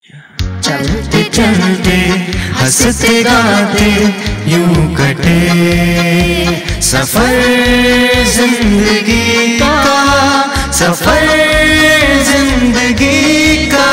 चलते चलते हंसते गाते यूं कटे सफर जिंदगी का, सफर जिंदगी का।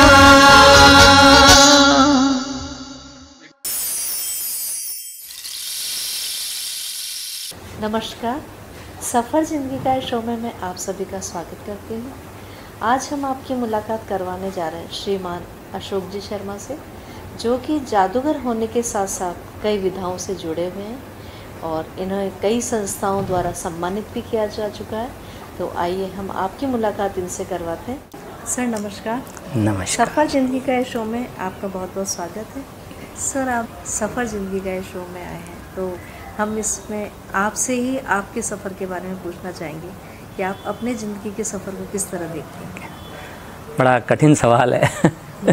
नमस्कार, सफ़र ज़िंदगी का शो में मैं आप सभी का स्वागत करती हूँ। आज हम आपकी मुलाकात करवाने जा रहे हैं श्रीमान अशोक जी शर्मा से, जो कि जादूगर होने के साथ साथ कई विधाओं से जुड़े हुए हैं और इन्हें कई संस्थाओं द्वारा सम्मानित भी किया जा चुका है। तो आइए हम आपकी मुलाकात इनसे करवाते हैं। सर नमस्कार। नमस्कार। सफ़र ज़िंदगी का शो में आपका बहुत बहुत स्वागत है। सर आप सफ़र ज़िंदगी का शो में आए हैं, तो हम इसमें आपसे ही आपके सफ़र के बारे में पूछना चाहेंगे कि आप अपने ज़िंदगी के सफ़र को किस तरह देखते हैं। बड़ा कठिन सवाल है।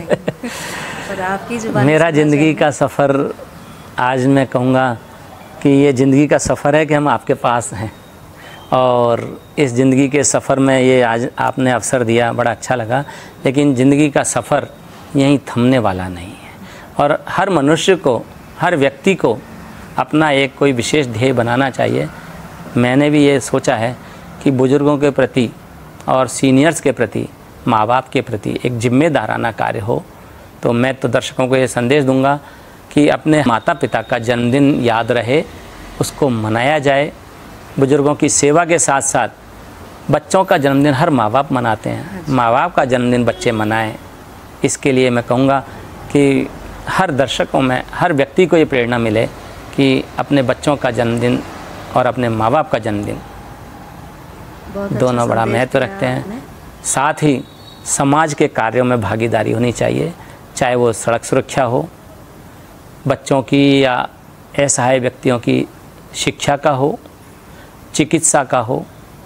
पर आपकी जुबान मेरा ज़िंदगी का सफ़र, आज मैं कहूँगा कि ये ज़िंदगी का सफ़र है कि हम आपके पास हैं और इस ज़िंदगी के सफ़र में ये आज आपने अवसर दिया, बड़ा अच्छा लगा। लेकिन ज़िंदगी का सफ़र यहीं थमने वाला नहीं है और हर मनुष्य को, हर व्यक्ति को अपना एक कोई विशेष ध्येय बनाना चाहिए। मैंने भी ये सोचा है कि बुज़ुर्गों के प्रति और सीनियर्स के प्रति, माँ बाप के प्रति एक जिम्मेदाराना कार्य हो। तो मैं तो दर्शकों को ये संदेश दूंगा कि अपने माता पिता का जन्मदिन याद रहे, उसको मनाया जाए। बुज़ुर्गों की सेवा के साथ साथ बच्चों का जन्मदिन हर माँ बाप मनाते हैं, माँ बाप का जन्मदिन बच्चे मनाएं। इसके लिए मैं कहूँगा कि हर दर्शकों में, हर व्यक्ति को ये प्रेरणा मिले कि अपने बच्चों का जन्मदिन और अपने माँ बाप का जन्मदिन दोनों बड़ा महत्व रखते हैं। साथ ही समाज के कार्यों में भागीदारी होनी चाहिए, चाहे वो सड़क सुरक्षा हो, बच्चों की या असहाय व्यक्तियों की शिक्षा का हो, चिकित्सा का हो।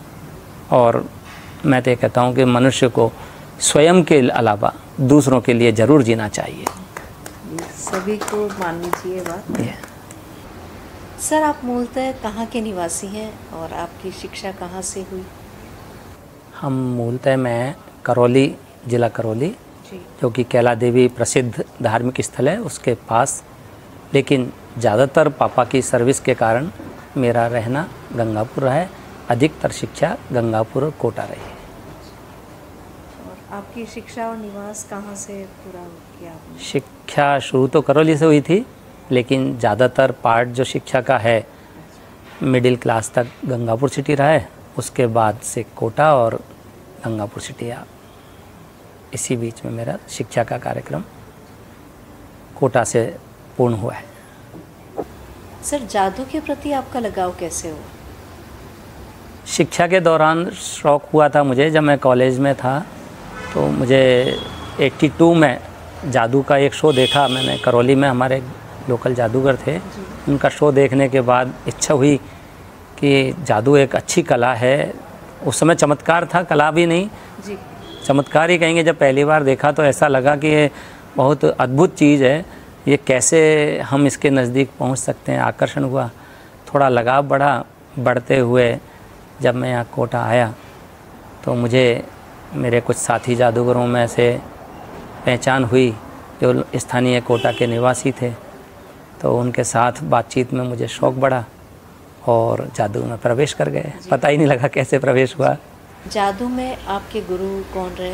और मैं तो ये कहता हूँ कि मनुष्य को स्वयं के अलावा दूसरों के लिए ज़रूर जीना चाहिए। सभी को माननी चाहिए बात। सर आप मूलतः कहाँ के निवासी हैं और आपकी शिक्षा कहाँ से हुई? हम मूलतः मैं करौली, ज़िला करौली, जो कि कैला देवी प्रसिद्ध धार्मिक स्थल है उसके पास, लेकिन ज़्यादातर पापा की सर्विस के कारण मेरा रहना गंगापुर रहा है। अधिकतर शिक्षा गंगापुर और कोटा रही है। और आपकी शिक्षा और निवास कहाँ से पूरा किया आपने? शिक्षा शुरू तो करौली से हुई थी, लेकिन ज़्यादातर पार्ट जो शिक्षा का है मिडिल क्लास तक गंगापुर सिटी रहा है, उसके बाद से कोटा और गंगापुर सिटी आ। इसी बीच में मेरा शिक्षा का कार्यक्रम कोटा से पूर्ण हुआ है। सर जादू के प्रति आपका लगाव कैसे हुआ? शिक्षा के दौरान शौक़ हुआ था मुझे। जब मैं कॉलेज में था तो मुझे 82 में जादू का एक शो देखा मैंने। करौली में हमारे लोकल जादूगर थे, उनका शो देखने के बाद इच्छा हुई कि जादू एक अच्छी कला है। उस समय चमत्कार था, कला भी नहीं जी, चमत्कार ही कहेंगे। जब पहली बार देखा तो ऐसा लगा कि ये बहुत अद्भुत चीज़ है, ये कैसे हम इसके नज़दीक पहुंच सकते हैं। आकर्षण हुआ, थोड़ा लगाव बढ़ा। बढ़ते हुए जब मैं यहाँ कोटा आया तो मुझे मेरे कुछ साथी जादूगरों में से पहचान हुई जो स्थानीय कोटा के निवासी थे। तो उनके साथ बातचीत में मुझे शौक़ बढ़ा और जादू में प्रवेश कर गए। पता ही नहीं लगा कैसे प्रवेश हुआ। जादू में आपके गुरु कौन रहे?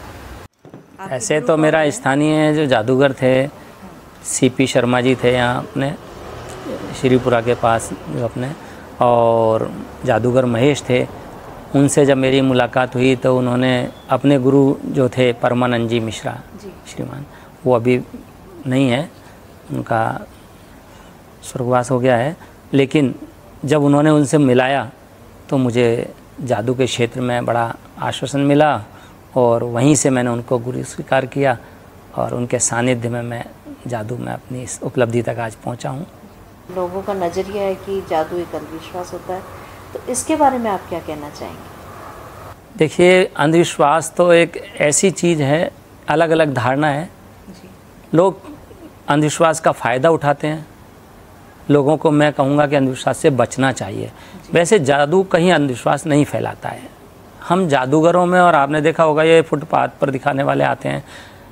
ऐसे तो मेरा स्थानीय जो जादूगर थे सीपी शर्मा जी थे यहाँ अपने श्रीपुरा के पास जो अपने, और जादूगर महेश थे। उनसे जब मेरी मुलाकात हुई तो उन्होंने अपने गुरु जो थे परमानंद जी मिश्रा श्रीमान, वो अभी नहीं है, उनका स्वर्गवास हो गया है। लेकिन जब उन्होंने उनसे मिलाया तो मुझे जादू के क्षेत्र में बड़ा आश्वासन मिला और वहीं से मैंने उनको गुरु स्वीकार किया और उनके सानिध्य में मैं जादू में अपनी इस उपलब्धि तक आज पहुंचा हूं। लोगों का नज़रिया है कि जादू एक अंधविश्वास होता है, तो इसके बारे में आप क्या कहना चाहेंगे? देखिए, अंधविश्वास तो एक ऐसी चीज़ है, अलग अलग धारणा है। लोग अंधविश्वास का फ़ायदा उठाते हैं। लोगों को मैं कहूँगा कि अंधविश्वास से बचना चाहिए। वैसे जादू कहीं अंधविश्वास नहीं फैलाता है। हम जादूगरों में, और आपने देखा होगा ये फुटपाथ पर दिखाने वाले आते हैं,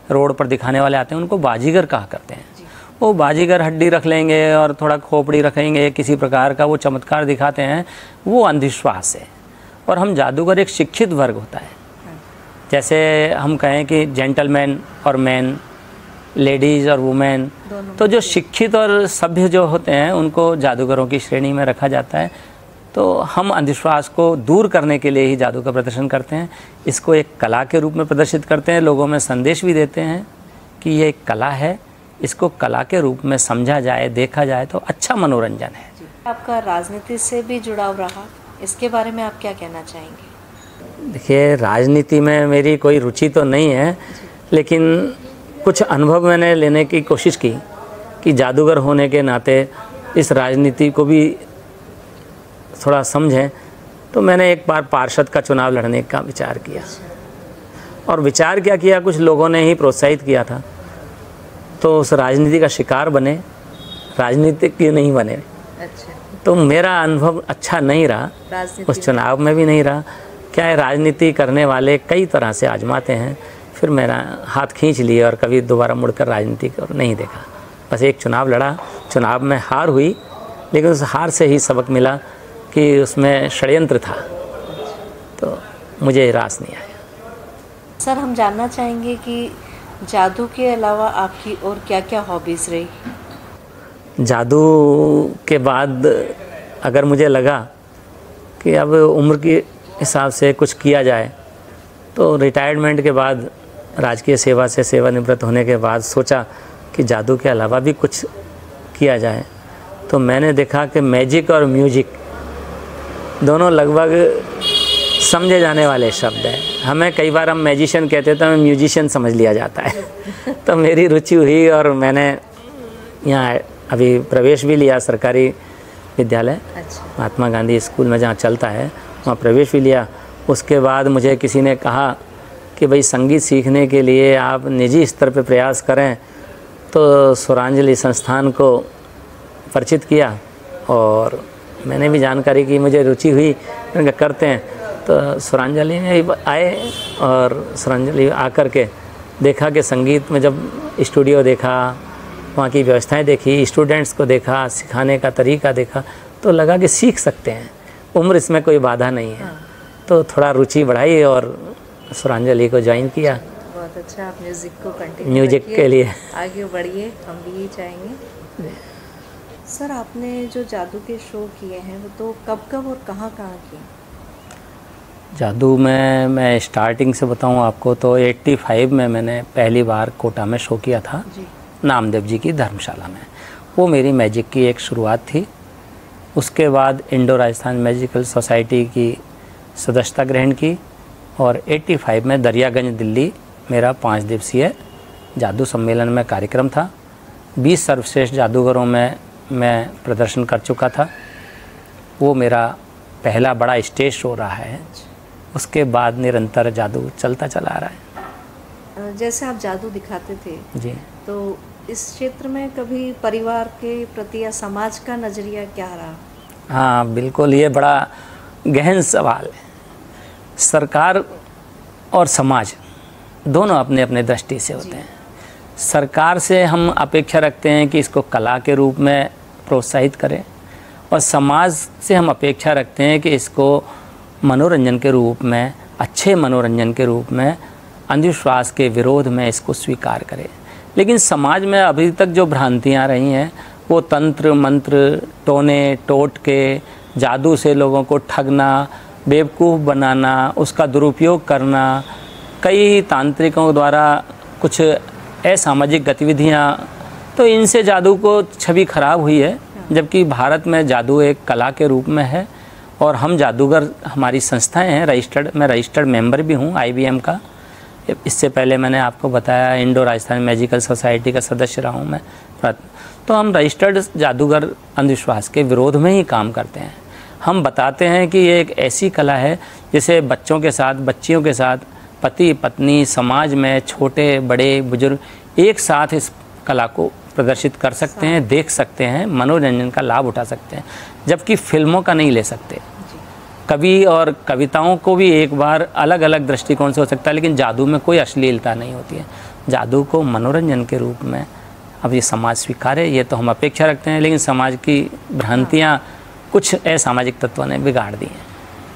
रोड पर दिखाने वाले आते हैं उनको बाजीगर कहा करते हैं। वो बाजीगर हड्डी रख लेंगे और थोड़ा खोपड़ी रखेंगे, किसी प्रकार का वो चमत्कार दिखाते हैं, वो अंधविश्वास है। और हम जादूगर एक शिक्षित वर्ग होता है। जैसे हम कहें कि जेंटलमैन और मैन, लेडीज़ और वुमेन, तो जो शिक्षित और सभ्य जो होते हैं उनको जादूगरों की श्रेणी में रखा जाता है। तो हम अंधविश्वास को दूर करने के लिए ही जादू का प्रदर्शन करते हैं। इसको एक कला के रूप में प्रदर्शित करते हैं, लोगों में संदेश भी देते हैं कि ये एक कला है, इसको कला के रूप में समझा जाए, देखा जाए तो अच्छा मनोरंजन है। आपका राजनीति से भी जुड़ाव रहा, इसके बारे में आप क्या कहना चाहेंगे? देखिए, राजनीति में मेरी कोई रुचि तो नहीं है, लेकिन कुछ अनुभव मैंने लेने की कोशिश की कि जादूगर होने के नाते इस राजनीति को भी थोड़ा समझें। तो मैंने एक बार पार्षद का चुनाव लड़ने का विचार किया, और विचार क्या किया, कुछ लोगों ने ही प्रोत्साहित किया था। तो उस राजनीति का शिकार बने, राजनीतिक नहीं बने। अच्छा। तो मेरा अनुभव अच्छा नहीं रहा, उस चुनाव में भी नहीं रहा। क्या है, राजनीति करने वाले कई तरह से आजमाते हैं, फिर मेरा हाथ खींच लिए और कभी दोबारा मुड़कर राजनीति को नहीं देखा। बस एक चुनाव लड़ा, चुनाव में हार हुई, लेकिन उस हार से ही सबक मिला कि उसमें षड्यंत्र था, तो मुझे रास नहीं आया। सर, हम जानना चाहेंगे कि जादू के अलावा आपकी और क्या क्या हॉबीज़ रही? जादू के बाद अगर मुझे लगा कि अब उम्र के हिसाब से कुछ किया जाए, तो रिटायरमेंट के बाद, राजकीय सेवा से सेवानिवृत्त होने के बाद सोचा कि जादू के अलावा भी कुछ किया जाए। तो मैंने देखा कि मैजिक और म्यूजिक दोनों लगभग समझे जाने वाले शब्द हैं। हमें कई बार हम मैजिशियन कहते हैं तो हमें म्यूजिशियन समझ लिया जाता है। तो मेरी रुचि हुई और मैंने यहाँ अभी प्रवेश भी लिया, सरकारी विद्यालय महात्मा गांधी स्कूल में जहाँ चलता है, वहाँ प्रवेश भी लिया। उसके बाद मुझे किसी ने कहा कि भाई संगीत सीखने के लिए आप निजी स्तर पर प्रयास करें, तो स्वरांजलि संस्थान को परिचित किया और मैंने भी जानकारी की, मुझे रुचि हुई, मैंने कहा करते हैं। तो स्वरांजलि में आए और स्वरांजलि आकर के देखा कि संगीत में जब स्टूडियो देखा, वहाँ की व्यवस्थाएं देखी, स्टूडेंट्स को देखा, सिखाने का तरीका देखा, तो लगा कि सीख सकते हैं, उम्र इसमें कोई बाधा नहीं है। तो थोड़ा रुचि बढ़ाई और स्वरांजलि को ज्वाइन किया। बहुत अच्छा, आप म्यूज़िक को कंटिन्यू म्यूजिक के लिए आगे बढ़िए, हम भी यही चाहेंगे। सर, आपने जो जादू के शो किए हैं वो तो कब कब और कहाँ कहाँ किए? जादू में मैं स्टार्टिंग से बताऊं आपको तो 85 में मैंने पहली बार कोटा में शो किया था जी। नामदेव जी की धर्मशाला में। वो मेरी मैजिक की एक शुरुआत थी। उसके बाद इंडो राजस्थान मैजिकल सोसाइटी की सदस्यता ग्रहण की और 85 में दरियागंज दिल्ली मेरा 5 दिवसीय जादू सम्मेलन में कार्यक्रम था। 20 सर्वश्रेष्ठ जादूगरों में मैं प्रदर्शन कर चुका था। वो मेरा पहला बड़ा स्टेज शो रहा है। उसके बाद निरंतर जादू चलता चला आ रहा है। जैसे आप जादू दिखाते थे जी, तो इस क्षेत्र में कभी परिवार के प्रति या समाज का नज़रिया क्या रहा? हाँ बिल्कुल, ये बड़ा गहन सवाल है। सरकार और समाज दोनों अपने अपने दृष्टि से होते हैं। सरकार से हम अपेक्षा रखते हैं कि इसको कला के रूप में प्रोत्साहित करें, और समाज से हम अपेक्षा रखते हैं कि इसको मनोरंजन के रूप में, अच्छे मनोरंजन के रूप में, अंधविश्वास के विरोध में इसको स्वीकार करें। लेकिन समाज में अभी तक जो भ्रांतियाँ रही हैं वो तंत्र मंत्र, टोने टोटके, जादू से लोगों को ठगना, बेवकूफ़ बनाना, उसका दुरुपयोग करना, कई तांत्रिकों द्वारा कुछ असामाजिक गतिविधियाँ, तो इनसे जादू को छवि खराब हुई है। जबकि भारत में जादू एक कला के रूप में है और हम जादूगर, हमारी संस्थाएं हैं रजिस्टर्ड, मैं रजिस्टर्ड मेंबर भी हूँ IBM का। इससे पहले मैंने आपको बताया इंडो राजस्थान मैजिकल सोसाइटी का सदस्य रहा हूँ मैं। तो हम रजिस्टर्ड जादूगर अंधविश्वास के विरोध में ही काम करते हैं। हम बताते हैं कि ये एक ऐसी कला है जिसे बच्चों के साथ, बच्चियों के साथ, पति पत्नी, समाज में छोटे बड़े बुजुर्ग एक साथ इस कला को प्रदर्शित कर सकते हैं, देख सकते हैं, मनोरंजन का लाभ उठा सकते हैं। जबकि फिल्मों का नहीं ले सकते। कवि और कविताओं को भी एक बार अलग अलग दृष्टिकोण से हो सकता है, लेकिन जादू में कोई अश्लीलता नहीं होती है। जादू को मनोरंजन के रूप में अब ये समाज स्वीकारे, ये तो हम अपेक्षा रखते हैं, लेकिन समाज की भ्रांतियाँ कुछ असामाजिक तत्वों ने बिगाड़ दी हैं।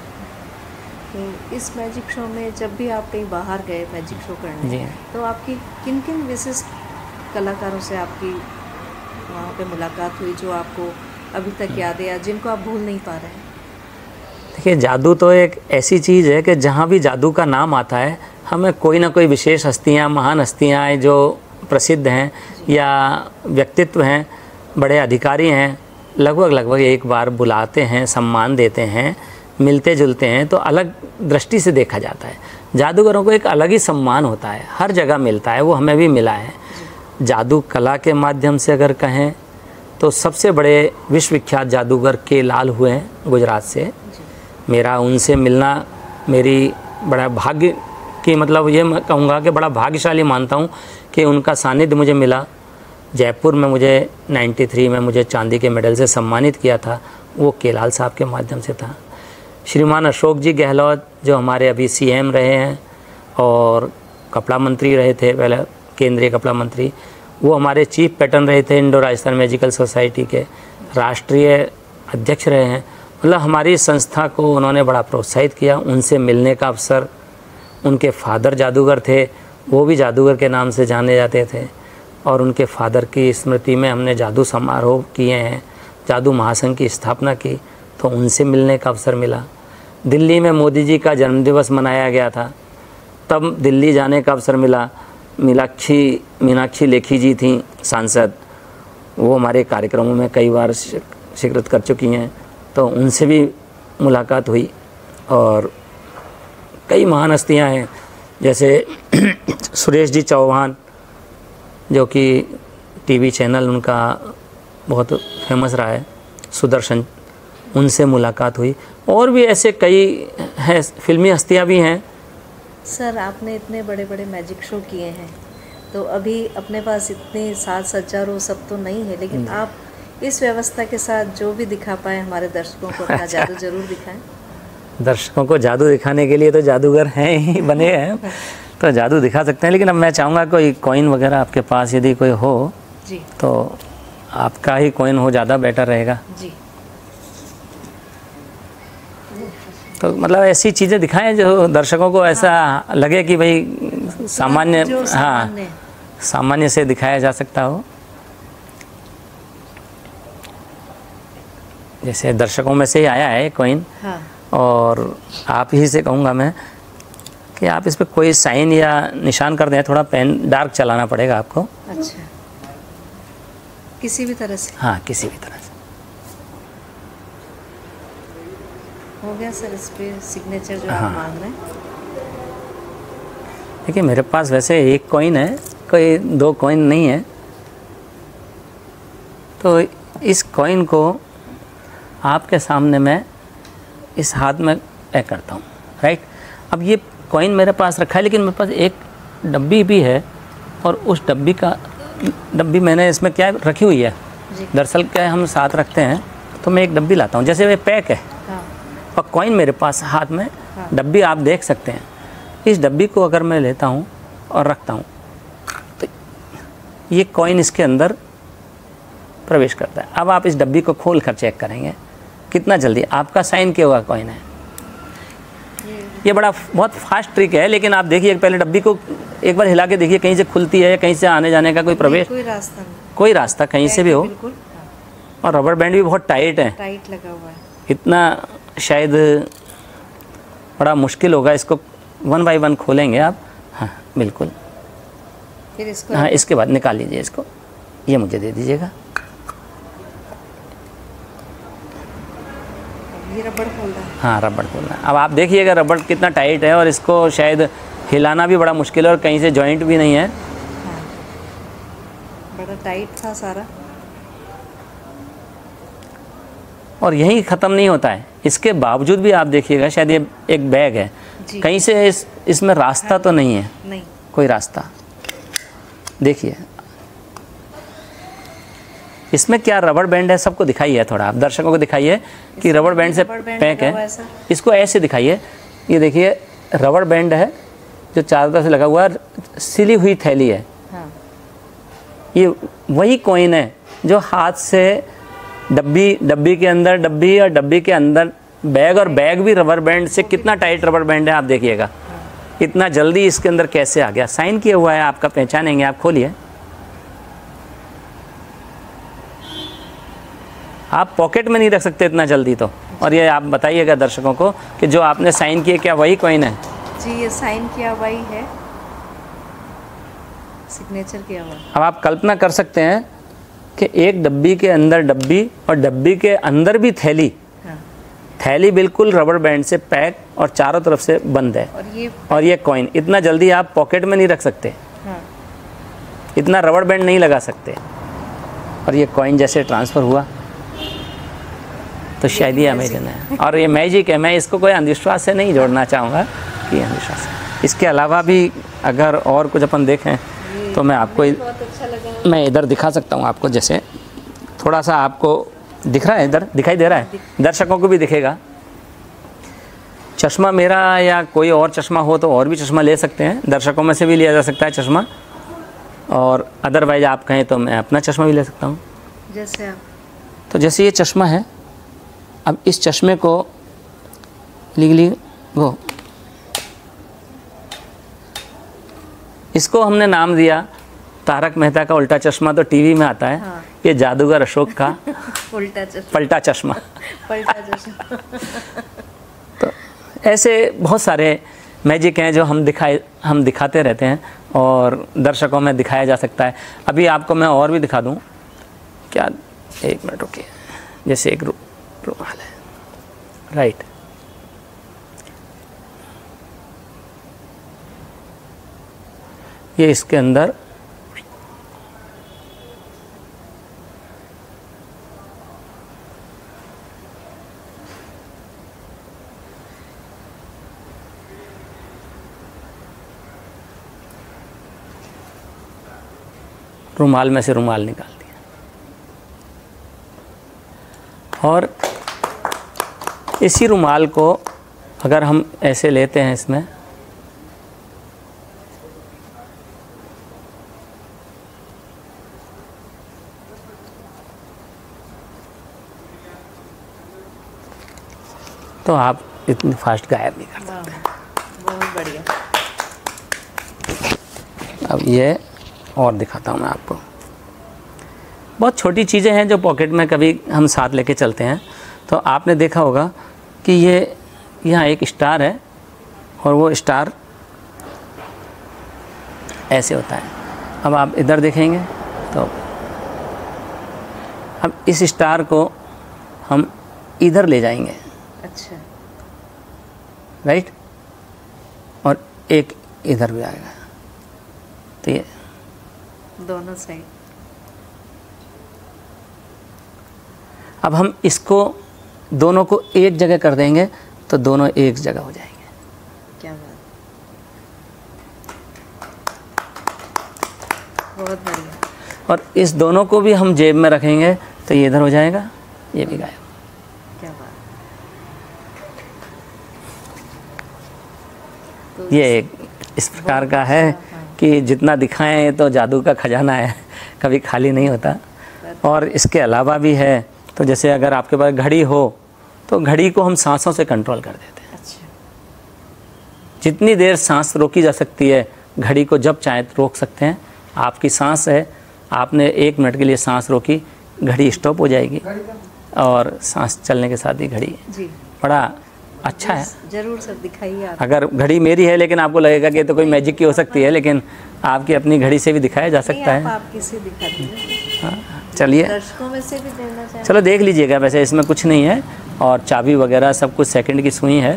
तो इस मैजिक शो में जब भी आप कहीं बाहर गए मैजिक शो करने जी। तो आपकी किन किन विशिष्ट कलाकारों से आपकी वहाँ पे मुलाकात हुई जो आपको अभी तक याद है या जिनको आप भूल नहीं पा रहे हैं? देखिए, जादू तो एक ऐसी चीज़ है कि जहाँ भी जादू का नाम आता है हमें कोई ना कोई विशेष हस्तियाँ, महान हस्तियाँ जो प्रसिद्ध हैं या व्यक्तित्व हैं, बड़े अधिकारी हैं, लगभग एक बार बुलाते हैं, सम्मान देते हैं, मिलते जुलते हैं तो अलग दृष्टि से देखा जाता है। जादूगरों को एक अलग ही सम्मान होता है, हर जगह मिलता है, वो हमें भी मिला है। जादू कला के माध्यम से अगर कहें तो सबसे बड़े विश्वविख्यात जादूगर के लाल हुए हैं गुजरात से। मेरा उनसे मिलना मेरी बड़ा भाग्य की, मतलब ये मैं कहूँगा कि बड़ा भाग्यशाली मानता हूँ कि उनका सानिध्य मुझे मिला। जयपुर में मुझे 93 में मुझे चांदी के मेडल से सम्मानित किया था, वो केलाल साहब के माध्यम से था। श्रीमान अशोक जी गहलोत जो हमारे अभी CM रहे हैं और कपड़ा मंत्री रहे थे, पहले केंद्रीय कपड़ा मंत्री, वो हमारे चीफ पैटर्न रहे थे इंडो राजस्थान मैजिकल सोसाइटी के, राष्ट्रीय अध्यक्ष रहे हैं। मतलब हमारी संस्था को उन्होंने बड़ा प्रोत्साहित किया। उनसे मिलने का अवसर, उनके फादर जादूगर थे, वो भी जादूगर के नाम से जाने जाते थे और उनके फादर की स्मृति में हमने जादू समारोह किए हैं, जादू महासंघ की स्थापना की, तो उनसे मिलने का अवसर मिला। दिल्ली में मोदी जी का जन्मदिवस मनाया गया था, तब दिल्ली जाने का अवसर मिला। मीनाक्षी लेखी जी थी सांसद, वो हमारे कार्यक्रमों में कई बार शिरकत कर चुकी हैं, तो उनसे भी मुलाकात हुई। और कई महान हस्तियाँ हैं जैसे सुरेश जी चौहान जो कि टीवी चैनल उनका बहुत फेमस रहा है, सुदर्शन, उनसे मुलाकात हुई। और भी ऐसे कई हैं, फिल्मी हस्तियाँ भी हैं। सर, आपने इतने बड़े बड़े मैजिक शो किए हैं तो अभी अपने पास इतनी साज सज्जा वो सब तो नहीं है, लेकिन आप इस व्यवस्था के साथ जो भी दिखा पाए हमारे दर्शकों को अपना जादू जरूर दिखाएं। दर्शकों को जादू दिखाने के लिए तो जादूगर हैं ही, बने हैं, तो जादू दिखा सकते हैं। लेकिन अब मैं चाहूँगा कोई कॉइन वगैरह आपके पास यदि कोई हो जी, तो आपका ही कॉइन हो, ज़्यादा बेटर रहेगा जी। तो मतलब ऐसी चीज़ें दिखाएं जो दर्शकों को ऐसा लगे कि भाई सामान्य, हाँ, सामान्य से दिखाया जा सकता हो। जैसे दर्शकों में से ही आया है कॉइन, हाँ। और आप ही से कहूँगा मैं कि आप इस पर कोई साइन या निशान कर दें, थोड़ा पेन डार्क चलाना पड़ेगा आपको। अच्छा, किसी भी तरह से? हाँ, किसी भी तरह से। हो गया सर, इस पे सिग्नेचर जो हाँ। आप मांग रहे हैं। देखिए, मेरे पास वैसे एक कॉइन है, कोई 2 कॉइन नहीं है, तो इस कॉइन को आपके सामने मैं इस हाथ में पैक करता हूँ, राइट। अब ये कॉइन मेरे पास रखा है, लेकिन मेरे पास एक डब्बी भी है, और उस डब्बी मैंने इसमें क्या रखी हुई है, दरअसल क्या है, हम साथ रखते हैं, तो मैं एक डब्बी लाता हूँ, जैसे ये पैक है, हाँ। और कॉइन मेरे पास हाथ में, हाँ। डब्बी आप देख सकते हैं। इस डब्बी को अगर मैं लेता हूँ और रखता हूँ तो ये कॉइन इसके अंदर प्रवेश करता है। अब आप इस डब्बी को खोल कर चेक करेंगे कितना जल्दी आपका साइन किया हुआ कॉइन है। ये बहुत फास्ट ट्रिक है, लेकिन आप देखिए पहले डब्बी को एक बार हिला के देखिए, कहीं से खुलती है, कहीं से आने जाने का कोई प्रवेश, कोई रास्ता कहीं से भी हो। और रबर बैंड भी बहुत टाइट है, टाइट लगा हुआ है, इतना शायद बड़ा मुश्किल होगा। इसको 1 बाय 1 खोलेंगे आप, हाँ बिल्कुल, फिर इसको, हाँ इसके बाद निकाल लीजिए इसको, ये मुझे दे दीजिएगा। ये रबड़ खोल रहा है, हाँ रबड़ खोलना। अब आप देखिएगा रबड़ कितना टाइट है, और इसको शायद हिलाना भी बड़ा मुश्किल है, और कहीं से जॉइंट भी नहीं है। हाँ। बड़ा टाइट था सारा। और यही ख़त्म नहीं होता है, इसके बावजूद भी आप देखिएगा, शायद ये एक बैग है, कहीं से इसमें रास्ता तो नहीं है, नहीं कोई रास्ता। देखिए इसमें क्या रबड़ बैंड है, सबको दिखाइए, थोड़ा आप दर्शकों को दिखाइए कि रबड़ बैंड से पैक है। इसको ऐसे दिखाइए, ये देखिए रबड़ बैंड है, जो चारों तरफ से लगा हुआ सिली हुई थैली है, हाँ। ये वही कॉइन है जो हाथ से डब्बी के अंदर डब्बी और डब्बी के अंदर बैग, और बैग भी रबर बैंड से, कितना टाइट रबर बैंड है आप देखिएगा, इतना जल्दी इसके अंदर कैसे आ गया। साइन किया हुआ है, आपका पहचानेंगे। आप खोलिए, आप पॉकेट में नहीं रख सकते इतना जल्दी तो। और ये आप बताइएगा दर्शकों को कि जो आपने साइन किए क्या वही कॉइन है? जी, ये साइन किया हुआ ही है, सिग्नेचर किया हुआ। अब आप कल्पना कर सकते हैं कि एक डब्बी के अंदर डब्बी और डब्बी के अंदर भी थैली, हाँ। थैली बिल्कुल रबर बैंड से पैक और चारों तरफ से बंद है, और ये कॉइन इतना जल्दी आप पॉकेट में नहीं रख सकते, हाँ। इतना रबर बैंड नहीं लगा सकते। और ये कॉइन जैसे ट्रांसफ़र हुआ तो शायद ये अमेजन है, और ये मैजिक है। मैं इसको कोई अंधविश्वास से नहीं जोड़ना चाहूँगा कि अंधविश्वास है। इसके अलावा भी अगर और कुछ अपन देखें तो मैं आपको बहुत अच्छा लगा। मैं इधर दिखा सकता हूँ आपको, जैसे थोड़ा सा आपको दिख रहा है, इधर दिखाई दे रहा है, दर्शकों को भी दिखेगा। चश्मा मेरा या कोई और चश्मा हो तो और भी चश्मा ले सकते हैं, दर्शकों में से भी लिया जा सकता है चश्मा, और अदरवाइज आप कहें तो मैं अपना चश्मा भी ले सकता हूँ। जैसे आप, तो जैसे ये चश्मा है, अब इस चश्मे को लीगली वो इसको हमने नाम दिया तारक मेहता का उल्टा चश्मा, तो टीवी में आता है। हाँ। ये जादूगर अशोक का उल्टा चश्मा, पलटा चश्मा। पलटा चश्मा। तो ऐसे बहुत सारे मैजिक हैं जो हम दिखाते रहते हैं और दर्शकों में दिखाया जा सकता है। अभी आपको मैं और भी दिखा दूं क्या, एक मिनट रुकिए। जैसे एक रुमाल है, राइट, ये इसके अंदर रुमाल में से रुमाल निकाल दिया, और इसी रुमाल को अगर हम ऐसे लेते हैं, इसमें तो आप इतनी फास्ट गायब नहीं कर सकते। बहुत बढ़िया। अब ये और दिखाता हूँ मैं आपको। बहुत छोटी चीज़ें हैं जो पॉकेट में कभी हम साथ लेके चलते हैं। तो आपने देखा होगा कि ये यहाँ एक स्टार है, और वो स्टार ऐसे होता है। अब आप इधर देखेंगे तो अब इस स्टार को हम इधर ले जाएंगे, अच्छा, राइट, और एक इधर भी आएगा, तो ये दोनों साइड। अब हम इसको दोनों को एक जगह कर देंगे तो दोनों एक जगह हो जाएंगे। क्या बात, बहुत बढ़िया। और इस दोनों को भी हम जेब में रखेंगे तो ये इधर हो जाएगा, ये भी गायब। क्या बात। तो ये एक इस प्रकार का है कि जितना दिखाएं तो जादू का खजाना है, कभी खाली नहीं होता। और इसके अलावा भी है, तो जैसे अगर आपके पास घड़ी हो तो घड़ी को हम सांसों से कंट्रोल कर देते हैं। अच्छा, जितनी देर सांस रोकी जा सकती है, घड़ी को जब चाहे रोक सकते हैं। आपकी सांस है, आपने 1 मिनट के लिए सांस रोकी, घड़ी स्टॉप हो जाएगी, और सांस चलने के साथ ही घड़ी जी, बड़ा अच्छा है। जरूर सब दिखाइए आप। अगर घड़ी मेरी है लेकिन आपको लगेगा कि ये तो कोई मैजिक की हो सकती है, लेकिन आपकी अपनी घड़ी से भी दिखाया जा सकता है। आप किसी दिखा दीजिए, हाँ, चलिए, दर्शकों में से भी देना चाहें। चलो देख लीजिएगा। वैसे इसमें कुछ नहीं है, और चाबी वगैरह सब कुछ सेकंड की सुई है।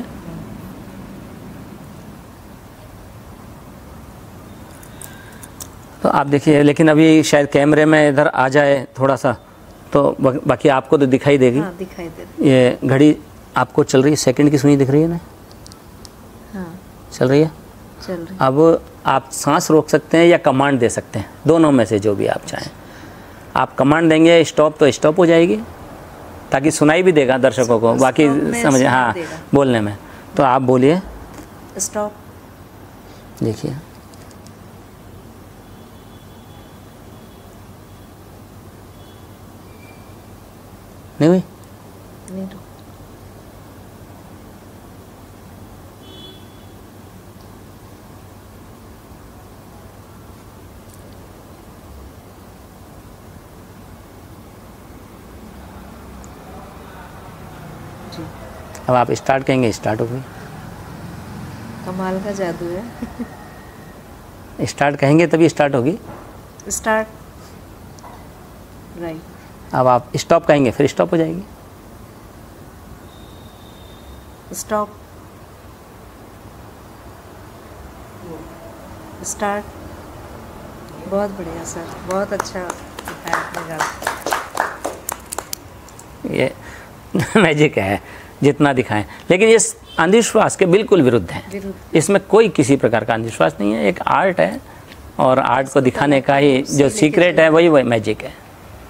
तो आप देखिए, लेकिन अभी शायद कैमरे में इधर आ जाए थोड़ा सा, तो बाकी आपको तो दिखाई देगी। हाँ, दिखाई दे रही। ये घड़ी आपको चल रही है, सेकंड की सुई दिख रही है ना? हाँ, चल रही है। चल रही। अब आप सांस रोक सकते हैं या कमांड दे सकते हैं, दोनों में से जो भी आप चाहें। आप कमांड देंगे स्टॉप तो स्टॉप हो जाएगी, ताकि सुनाई भी देगा दर्शकों को, बाकी समझे। हाँ, बोलने में। तो आप बोलिए स्टॉप, देखिए नहीं हुई? नहीं तो जी, अब आप स्टार्ट कहेंगे, स्टार्ट हो गई। कमाल का जादू है। स्टार्ट कहेंगे तभी स्टार्ट होगी। Start, right. अब आप स्टॉप कहेंगे फिर स्टॉप हो जाएगी। Stop, start. बहुत बढ़िया सर, बहुत अच्छा दिखाया आपने गाना। ये मैजिक है जितना दिखाएं, लेकिन ये अंधविश्वास के बिल्कुल विरुद्ध है। विरुद्ध। इसमें कोई किसी प्रकार का अंधविश्वास नहीं है, एक आर्ट है और आर्ट को दिखाने का ही जो सीक्रेट है वही मैजिक है।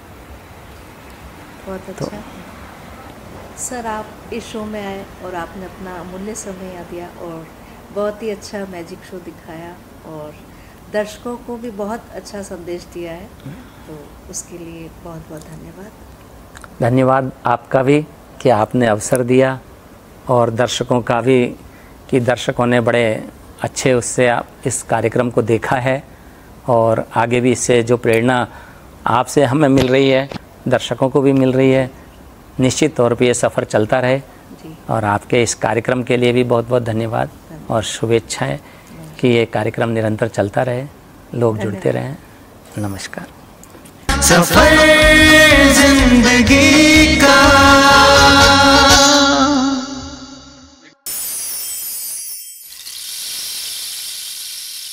बहुत अच्छा सर, आप इस शो में आए और आपने अपना अमूल्य समय यहाँ दिया और बहुत ही अच्छा मैजिक शो दिखाया और दर्शकों को भी बहुत अच्छा संदेश दिया है, तो उसके लिए बहुत बहुत धन्यवाद। धन्यवाद आपका भी कि आपने अवसर दिया और दर्शकों का भी कि दर्शकों ने बड़े अच्छे उससे आप इस कार्यक्रम को देखा है और आगे भी इससे जो प्रेरणा आपसे हमें मिल रही है दर्शकों को भी मिल रही है। निश्चित तौर पे ये सफ़र चलता रहे जी। और आपके इस कार्यक्रम के लिए भी बहुत बहुत धन्यवाद और शुभेच्छाएं कि ये कार्यक्रम निरंतर चलता रहे, लोग जुड़ते रहें। नमस्कार। सफर जिंदगी का